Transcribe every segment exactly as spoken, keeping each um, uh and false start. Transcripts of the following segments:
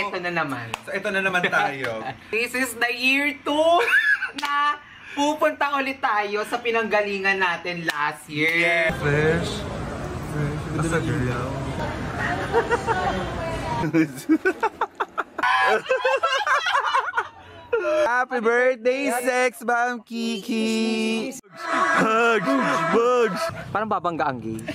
ito na naman. So, ito na naman tayo. This is the year two na pupunta ulit tayo sa pinanggalingan natin last year. Yeah. Fresh. Fresh. Ito na ilaw. Happy birthday, Sex Bomb Kiki! Hugs! Bugs! Parang babangga ang gay.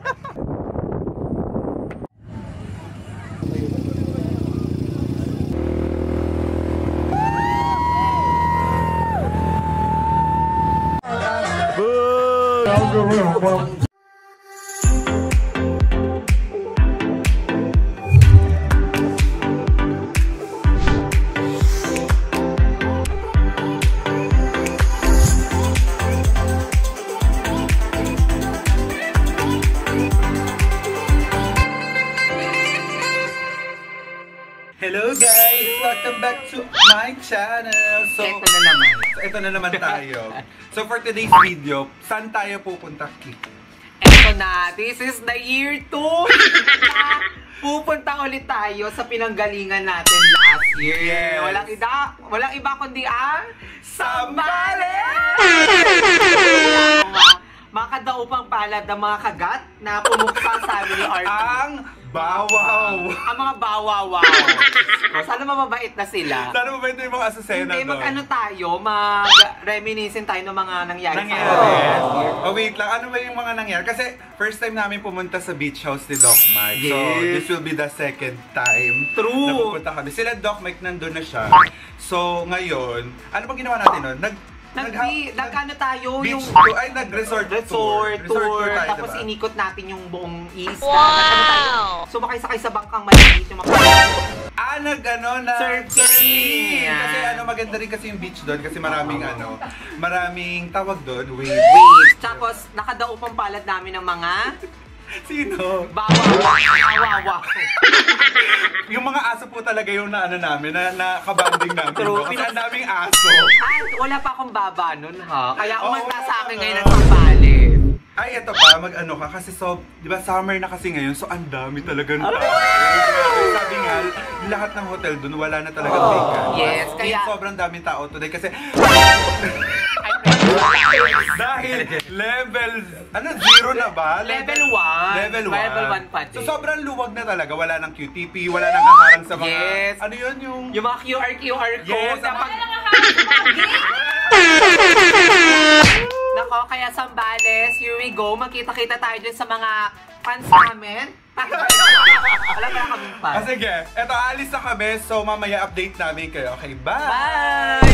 Bugs! Hello guys! Welcome back to my channel! So, ito na naman. So, ito na naman tayo. So, for today's video, saan tayo pupunta, Kiki? Ito na, this is the year two na pupunta ulit tayo sa pinanggalingan natin last year. Yes. Walang iba, walang iba kundi ang Zambales! Mga kadaupang palad ng mga kagat na pumuksa sa amin ni Artie. Ang bawaw! Ang mga bawawaw. Sana mababait na sila. Sana mabait na yung mga asasena Hindi, doon. mag-ano tayo, mag-reminiscent tayo ng mga nangyari. Nangyari. Oh. oh, wait lang. Ano ba yung mga nangyari? Kasi first time namin pumunta sa beach house ni Doc Mike. Yes. So, this will be the second time True. na pupunta kami. Sila Doc Mike nandun na siya. So, ngayon, ano bang ginawa natin nun? Nag Nag, nag, nag ano tayo, beach yung tour, ay nag-resort resort tour, tour tayo, tapos diba? inikot natin yung buong isla. Wow! Nag, tayo, sumakay-sakay sa bangkang maliit yung mga Ah, nag ano na surfing. Kasi ano, maganda rin kasi yung beach doon kasi maraming ano, maraming tawag doon, waves. Waves. Tapos nakadaupang palad namin ng mga Sino? bawawaw. Yung mga aso po talaga yung na ano namin, na nakabanding namin. True. Kasi ang daming aso. Ay, wala pa akong baba nun ha. Kaya umanta Oo. sa akin ngayon ng Zambales. Ay, eto pa, mag-ano ka, kasi so, di ba summer na kasi ngayon, so ang dami talaga. Sabi nga, lahat ng hotel dun, wala na talaga Oh, vacant. yes, kaya... sobrang daming tao today kasi... Dahil level, ano, zero na ba? Level one. Level one. Level one pa din. So sobrang luwag na talaga, wala nang Q T P, wala nang haharang sa mga... Yes. Ano yun yung... Yung mga Q R Q R code. Yes, na pag... Nako, kaya Zambales, here we go. Magkita-kita tayo dyan sa mga fans namin. Alam na kami fans. Ah, sige, eto, alis na kami, so mamaya update namin kayo. Okay, bye! Bye!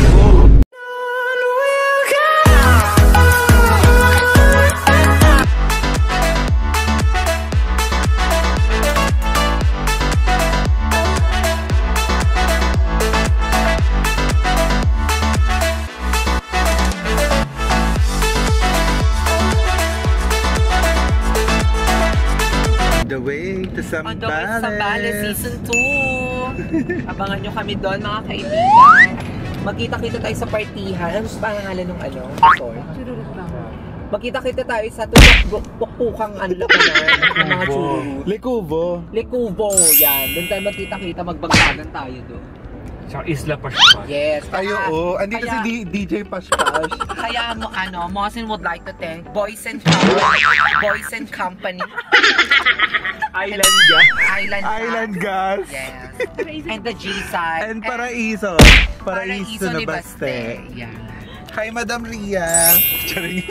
The way to Zambales. On the way to Zambales Season two. Abangan nyo kami doon mga kaibigan. Magkita-kita tayo sa partihan. Ano sa pangalan ng ano? Sorry. Magkita-kita tayo sa tukpukang ano labanan ng mga churro. Likubo. Likubo, yan. Doon tayo magkita-kita, magbangkagan tayo doon. Sa Isla Pashpas. Yes. Tayo, oh. Andito kaya, si D J Pashpash. Kaya mo, ano, Mossen would like to thank Boys and Company. Boys and Company. Island Gas. Island Gas. Island Gas. Yes. And the G-side. And Paraiso. Paraiso na Baste. Yeah. Hi, Madam Ria. Charing.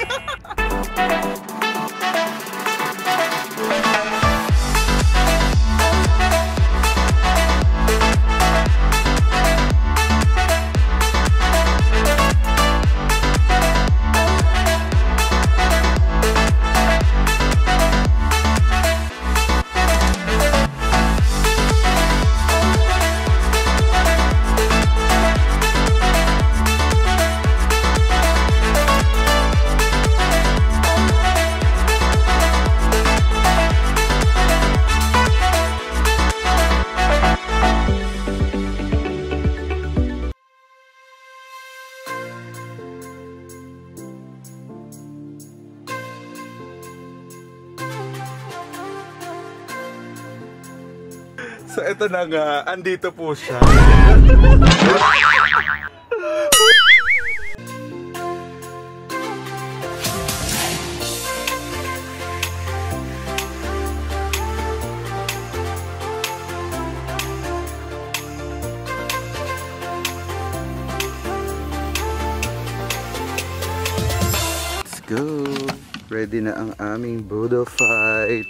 So eto na nga, andito po siya. Let's go! Ready na ang aming Boodle fight.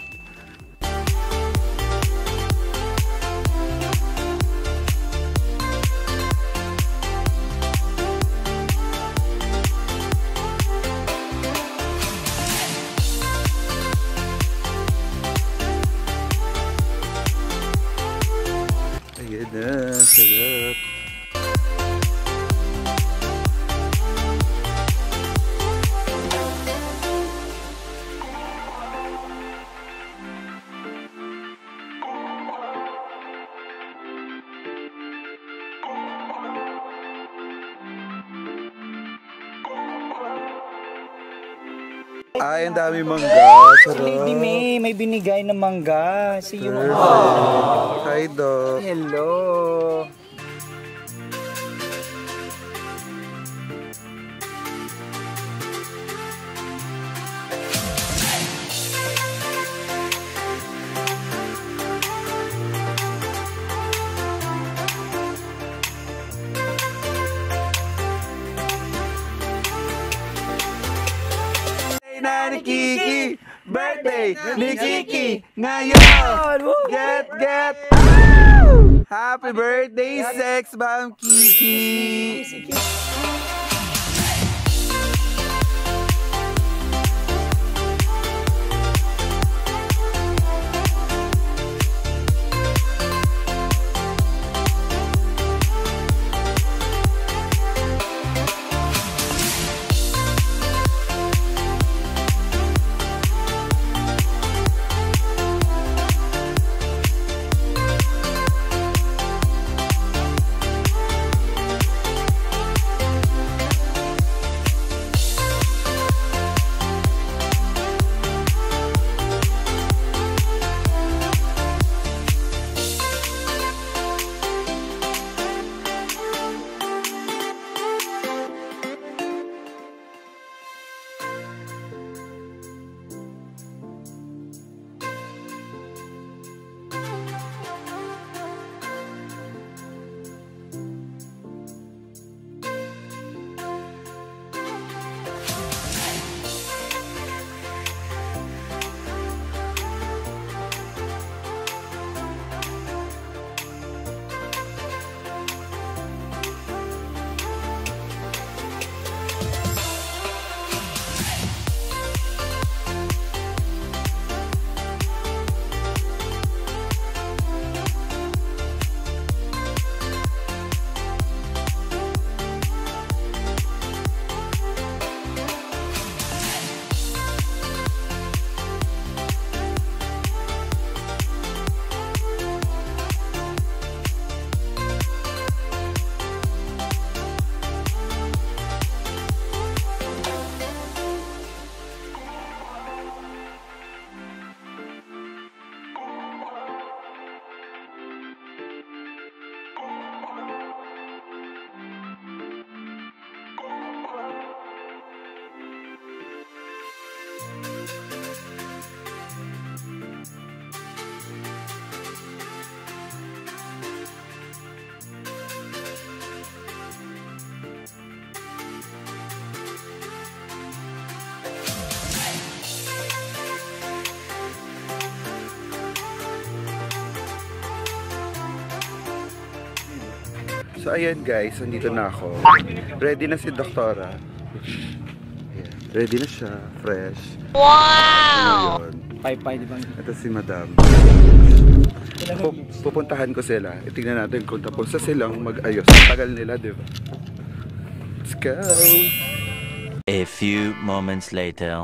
Ayan na, sarap. Ay, ang dami mangga. Sarap. Lady May, may binigay na mangga. Si yung Hi, Doc. Hello. Na ni Kiki, birthday ni Kiki ngayon. Get, get. Happy birthday, sex bomb Kiki. So ayan guys, nandito na ako. Ready na si Doktora. Ayan. Ready na siya, fresh. Wow! Pay-pay, di ba? Ito si Madam. Pupuntahan ko sila. Itingnan natin kung tapos sa silang mag-ayos. Tagal nila, di ba? Let's go! A few moments later.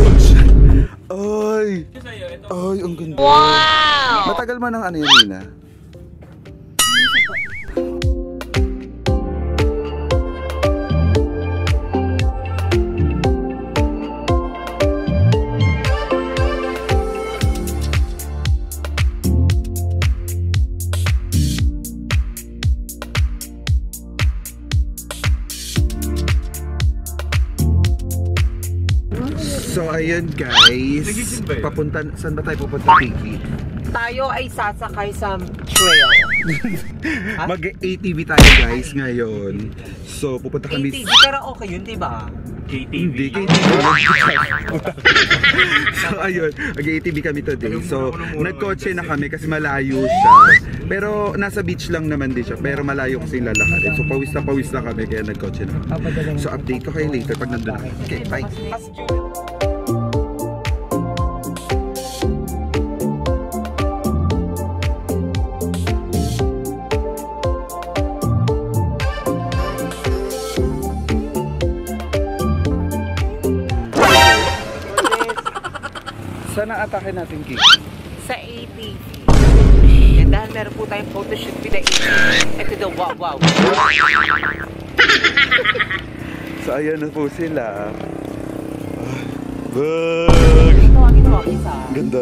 Ay! Ay, ang ganda. Wow! Matagal man ang ano yun, Nina? So ayun guys, papunta, saan ba tayo pupunta, Kiki? Tayo ay sasakay sa trail. Mag-A T V tayo guys ngayon. So pupunta A kami. T V, pero okay yun, diba? K T V. Hindi, K T V. So ayun, mag-A T V kami today. So nagkotse na kami kasi malayo siya. Pero nasa beach lang naman din siya. Pero malayo kasi lalakarin. So pawis na pawis na kami kaya nagkotse na kami. So update ko kayo later pag nandun na. Okay, bye. Saan ang atake natin, Kiki? Sa A T V. And dahil meron po tayong photoshoot with the A T V. Ito daw, wow, wow. So ayan na po sila. Bag! Tawagin mo, isa. Ganda.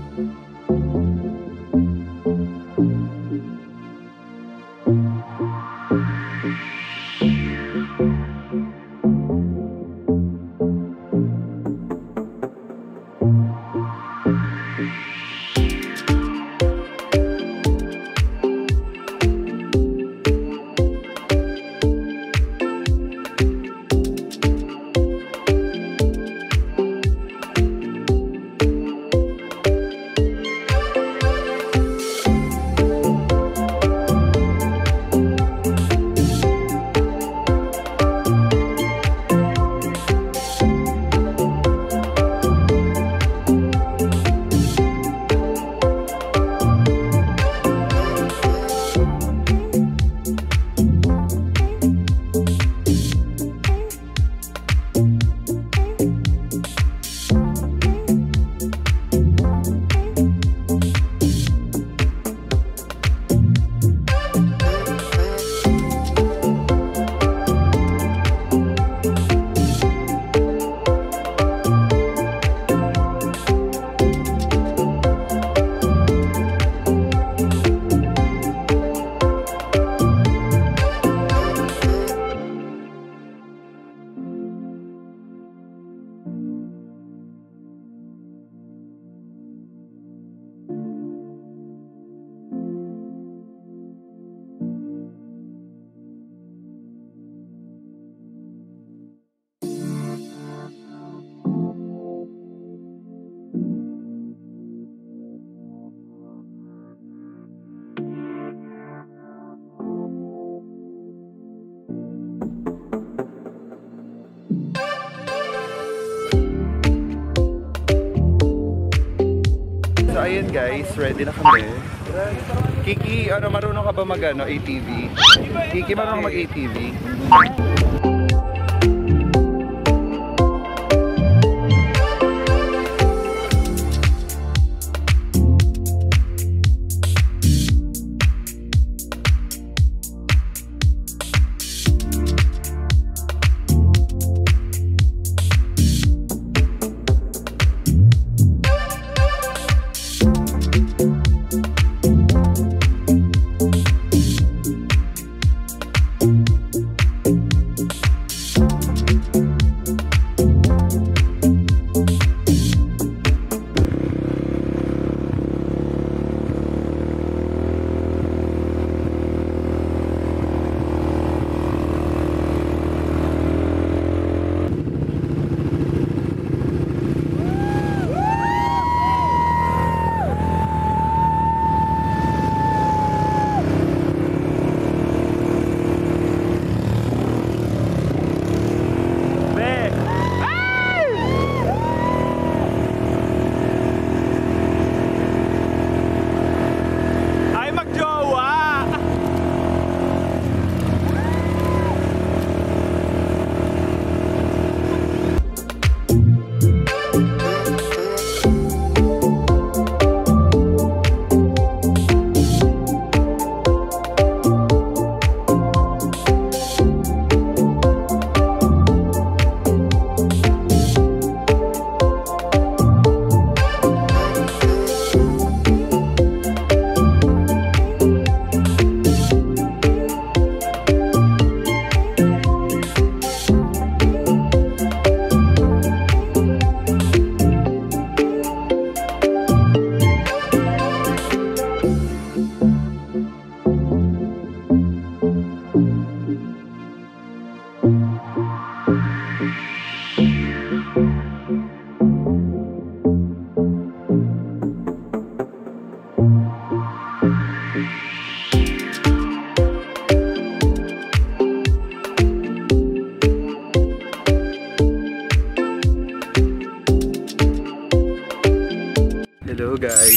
So ayun guys, ready na kami. Kiki, ano, marunong ka ba mag ano, A T V? Kiki, marunong mag A T V?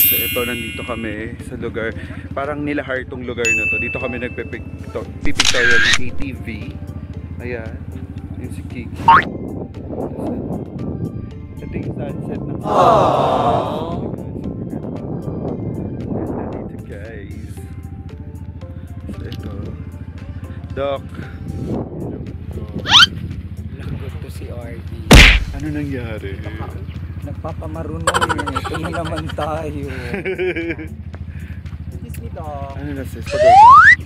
So ito, nandito kami sa lugar. Parang nilahar tong lugar na to. Dito kami nagpipictorial ng A T V. Ayan. Yung si Kiki. Ito yung sunset ng sunset. Dito guys. So ito. Doc. Lagot to si R D. Ano nangyari? Nagpapamarunong eh. Ito na naman tayo. Excuse me, Doc. Ano na sis? Pagod.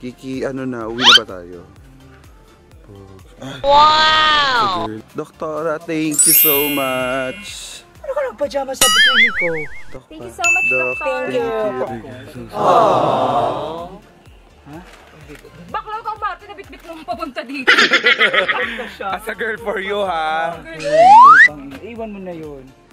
Kiki, ano na, uwi na ba tayo? Wow! Doktora, thank you so much. Ano ka ng pajama sa bikini ko? Thank you so much, Doc, Doctor. thank you. Aww. Bakla ka, Martin, nabitbit mo papunta dito. As a girl for you, ha? Iwan mo na yun.